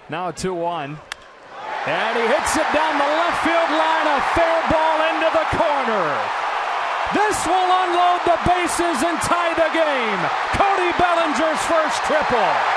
Now a 2-1. And he hits it down the left field line. A fair ball into the corner. This will unload the bases and tie the game. Cody Bellinger's first triple.